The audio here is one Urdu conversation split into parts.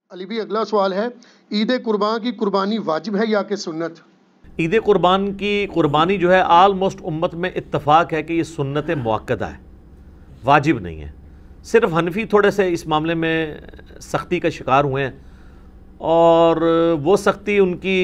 علی بھی اگلا سوال ہے، عید قربان کی قربانی واجب ہے یا کہ سنت؟ عید قربان کی قربانی جو ہے آلموسٹ امت میں اتفاق ہے کہ یہ سنت موقدہ ہے، واجب نہیں ہے۔ صرف حنفی تھوڑے سے اس معاملے میں سختی کا شکار ہوئے ہیں، اور وہ سختی ان کی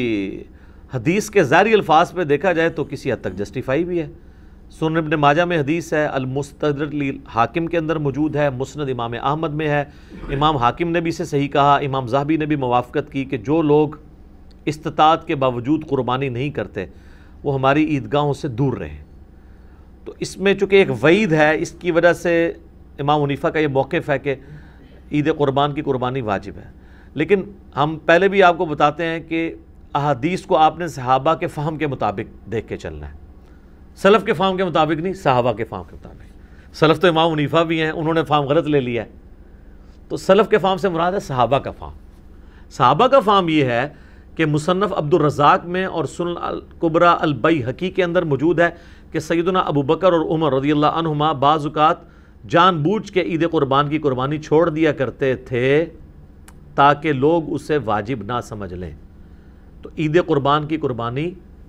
حدیث کے ظاہری الفاظ پہ دیکھا جائے تو کسی حد تک جسٹیفائی بھی ہے۔ سنن ابن ماجہ میں حدیث ہے، المستدرک حاکم کے اندر موجود ہے، مسند امام احمد میں ہے، امام حاکم نے بھی اسے صحیح کہا، امام ذہبی نے بھی موافقت کی کہ جو لوگ استطاعت کے باوجود قربانی نہیں کرتے وہ ہماری عیدگاہوں سے دور رہیں۔ تو اس میں چونکہ ایک وعید ہے، اس کی وجہ سے امام حنیفہ کا یہ موقف ہے کہ عید قربان کی قربانی واجب ہے۔ لیکن ہم پہلے بھی آپ کو بتاتے ہیں کہ احادیث کو آپ نے صحابہ کے فہم کے مطابق دیکھ کے چلنا ہے، سلف کے فہم کے مطابق نہیں، صحابہ کے فہم کے مطابق۔ سلف تو امام حنیفہ بھی ہیں، انہوں نے فہم غلط لے لیا ہے، تو سلف کے فہم سے مراد ہے صحابہ کا فہم۔ صحابہ کا فہم یہ ہے کہ مصنف عبد الرزاق میں اور سنن الکبریٰ البیہقی کے اندر موجود ہے کہ سیدنا ابو بکر اور عمر رضی اللہ عنہما بعض اوقات جان بوجھ کے عید قربان کی قربانی چھوڑ دیا کرتے تھے تاکہ لوگ اسے واجب نہ سمجھ لیں۔ تو عید قربان کی قربانی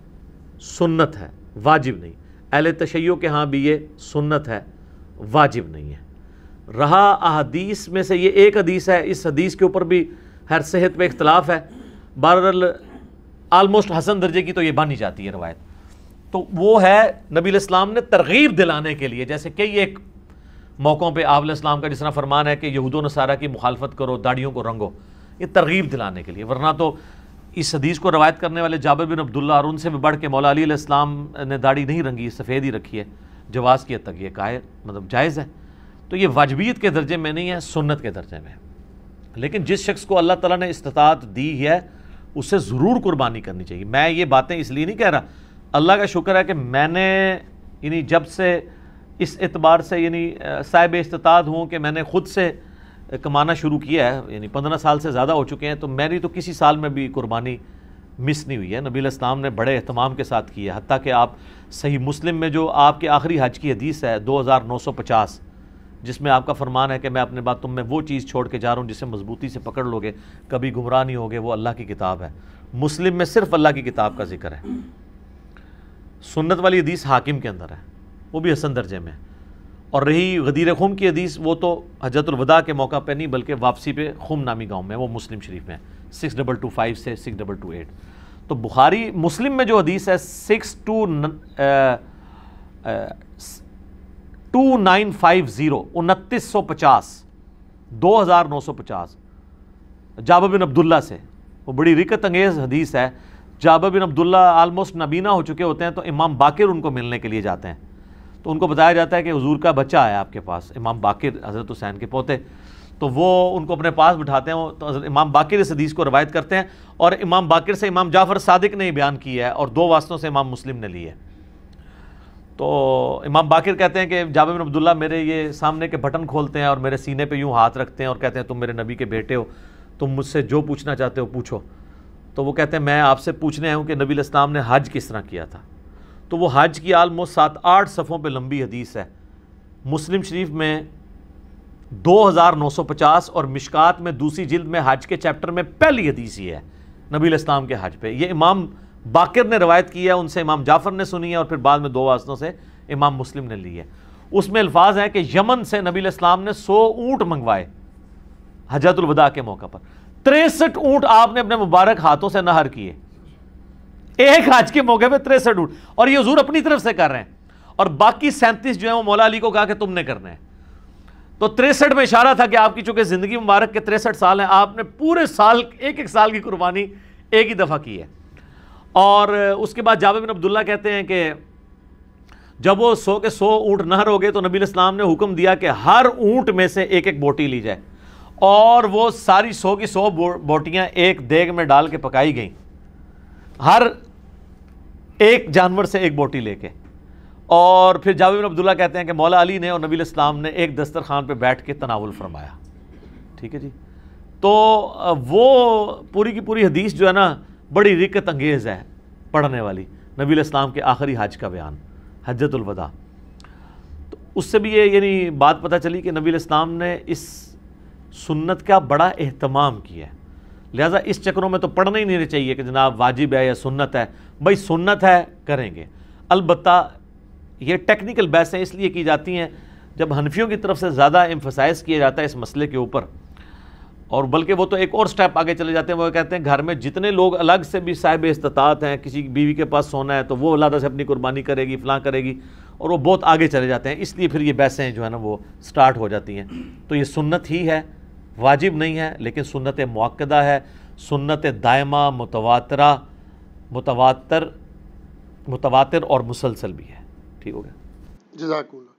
سنت ہے، واجب نہیں۔ اہل تشیع کے ہاں بھی یہ سنت ہے، واجب نہیں ہے۔ رہا احادیث میں سے یہ ایک حدیث ہے، اس حدیث کے اوپر بھی ہر صحت پہ اختلاف ہے، بہرحال آلموسٹ حسن درجے کی تو یہ بن ہی جاتی ہے روایت۔ تو وہ ہے نبی علیہ السلام نے ترغیب دلانے کے لیے، جیسے کئی ایک موقعوں پہ آپ علیہ السلام کا جس طرح فرمان ہے کہ یہود و نصارہ کی مخالفت کرو، داڑھیوں کو رنگو، یہ ترغیب دلانے کے لیے۔ ورنہ تو اس حدیث کو روایت کرنے والے جابر بن عبداللہ اور ان سے بھی بڑھ کے مولا علی علیہ السلام نے داڑھی نہیں رنگی، سفید ہی رکھی ہے، جواز کی حد تک یہ جائز ہے۔ تو یہ واجبیت کے درجے میں نہیں ہے، سنت کے درجے میں ہے۔ لیکن جس شخص کو اللہ تعالیٰ نے استطاعت دی ہے اسے ضرور قربانی کرنی چاہیے۔ میں یہ باتیں اس لیے نہیں کہہ رہا، اللہ کا شکر ہے کہ میں نے یعنی جب سے اس اعتبار سے صاحب استطاعت ہوں کہ میں نے خود سے کمانا شروع کیا ہے، یعنی 15 سال سے زیادہ ہو چکے ہیں، تو میری تو کسی سال میں بھی قربانی مس نہیں ہوئی ہے۔ نبی علیہ السلام نے بڑے اہتمام کے ساتھ کی ہے، حتیٰ کہ آپ صحیح مسلم میں جو آپ کے آخری حج کی حدیث ہے 2950، جس میں آپ کا فرمان ہے کہ میں اپنے بعد تم میں وہ چیز چھوڑ کے جا رہا ہوں جسے مضبوطی سے پکڑ لوگے، کبھی گمراہ نہیں ہوگے، وہ اللہ کی کتاب ہے۔ مسلم میں صرف اللہ کی کتاب کا ذکر ہے۔ سنت والی حدیث حاکم کے اندر ہے، وہ بھی حسن درجے میں۔ اور رہی غدیر خم کی حدیث، وہ تو حجۃ الوداع کے موقع پہ نہیں بلکہ واپسی پہ خم نامی گاؤں میں، وہ مسلم شریف میں 6225 سے 6228۔ تو بخاری مسلم میں جو حدیث ہے 2950 2950 2950 جابر بن عبداللہ سے، وہ بڑی رکت انگیز حدیث ہے۔ جابر بن عبداللہ آلموسٹ نابینا ہو چکے ہوتے ہیں، تو امام باقر ان کو ملنے کے لیے جاتے ہیں، تو ان کو بتایا جاتا ہے کہ حضور کا بچہ ہے آپ کے پاس، امام باقر حضرت حسین کے پوتے، تو وہ ان کو اپنے پاس بٹھاتے ہیں، تو حضرت امام باقر اس حدیث کو روایت کرتے ہیں، اور امام باقر سے امام جعفر صادق نے بیان کیا ہے، اور 2 واسطوں سے امام مسلم نے لی ہے۔ تو امام باقر کہتے ہیں کہ جابر بن عبداللہ میرے یہ سامنے کے بٹن کھولتے ہیں اور میرے سینے پہ یوں ہاتھ رکھتے ہیں اور کہتے ہیں تم میرے نبی کے بیٹے ہو، تم مجھ سے جو پوچھنا چاہتے ہو پوچھو۔ تو وہ کہتے ہیں میں آپ سے پوچھنے آیا ہوں کہ نبی علیہ السلام نے حج کس طرح کیا تھا۔ تو وہ حج کی آلموسٹ 7-8 صفحوں پہ لمبی حدیث ہے، مسلم شریف میں 2950 اور مشکات میں دوسری جلد میں حج کے چیپٹر میں پہلی حدیث یہ ہے نبی علیہ السلام کے حج پہ۔ یہ امام باقر نے روایت کی ہے، ان سے امام جعفر نے سنی ہے، اور پھر بعد میں 2 واسطوں سے امام مسلم نے لی ہے۔ اس میں الفاظ ہیں کہ یمن سے نبی علیہ السلام نے 100 اونٹ منگوائے حجۃ الوداع کے موقع پر، 63 اونٹ آپ نے اپنے مبارک ہاتھوں سے نہر کیے ایک حج کے موقع پہ، 63 اونٹ، اور یہ حضور اپنی طرف سے کر رہے ہیں، اور باقی 37 جو ہیں وہ مولا علی کو کہا کہ تم نے کرنے ہیں۔ تو 63 میں اشارہ تھا کہ آپ کی چونکہ زندگی مبارک کے 63 سال ہیں، آپ نے پورے سال ایک سال کی قربانی ایک ہی دفعہ کی ہے۔ اور اس کے بعد جابر بن عبداللہ کہتے ہیں کہ جب وہ 100 کے 100 اونٹ نہر ہو گئے تو نبی علیہ السلام نے حکم دیا کہ ہر اونٹ میں سے ایک ایک بوٹی لی جائے، اور وہ ساری 100 کی 100 بوٹیاں ایک دیگ میں ڈال کے پکائی گئیں، ہر ایک جانور سے ایک بوٹی لے کے۔ اور پھر جابر بن عبداللہ کہتے ہیں کہ مولا علی نے اور نبی علیہ السلام نے ایک دسترخوان پہ بیٹھ کے تناول فرمایا۔ ٹھیک ہے جی، تو وہ پوری کی پوری حدیث جو ہے نا بڑی رکت انگیز ہے پڑھنے والی، نبی علیہ السلام کے آخری حج کا بیان، حجۃ الوداع۔ تو اس سے بھی یہ بات پتہ چلی کہ نبی علیہ السلام نے اس سنت کا بڑا اہتمام کیا ہے، لہٰذا اس چکروں میں تو پڑھنا ہی نہیں چاہیے کہ جناب واجب ہے یا سنت ہے، بھائی سنت ہے کریں گے۔ البتہ یہ ٹیکنیکل بحثیں اس لیے کی جاتی ہیں جب حنفیوں کی طرف سے زیادہ ایمفسائز کیا جاتا ہے اس مسئلے کے اوپر، اور بلکہ وہ تو ایک اور سٹیپ آگے چلے جاتے ہیں، وہ کہتے ہیں گھر میں جتنے لوگ الگ سے بھی صاحب استطاعت ہیں، کسی بیوی کے پاس سونا ہے تو وہ علیحدہ سے اپنی قربانی کرے گی، فلاں کرے گی، اور وہ بہت آگے چلے جاتے ہیں، اس لیے پھر یہ بحثیں جو ہے نا وہ سٹارٹ ہو جاتی ہیں۔ تو یہ سنت ہی ہے، واجب نہیں ہے، لیکن سنت مؤکدہ ہے، سنت دائمہ، متواتر اور مسلسل بھی ہے۔ ٹھیک ہو گیا؟ جزاک اللہ۔